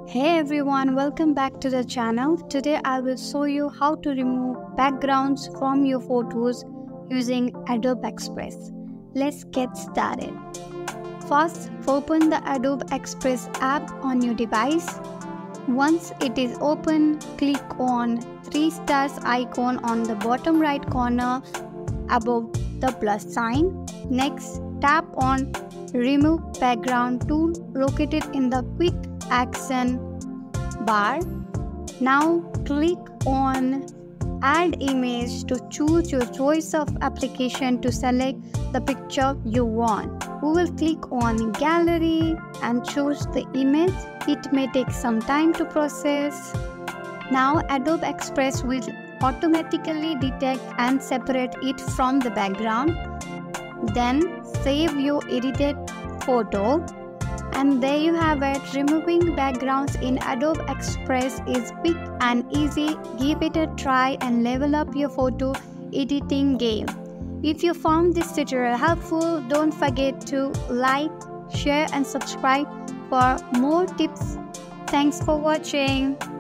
Hey everyone, welcome back to the channel. Today I will show you how to remove backgrounds from your photos using Adobe Express. Let's get started. First, open the Adobe Express app on your device. Once it is open, click on 3 stars icon on the bottom right corner above the plus sign. Next, tap on Remove Background tool located in the Quick Action bar. Now click on Add Image to choose your choice of application to select the picture you want. We will click on Gallery and choose the image. It may take some time to process. Now Adobe Express will automatically detect and separate it from the background. Then save your edited photo. And there you have it. Removing backgrounds in Adobe Express is quick and easy. Give it a try and level up your photo editing game. If you found this tutorial helpful, don't forget to like, share and subscribe for more tips. Thanks for watching.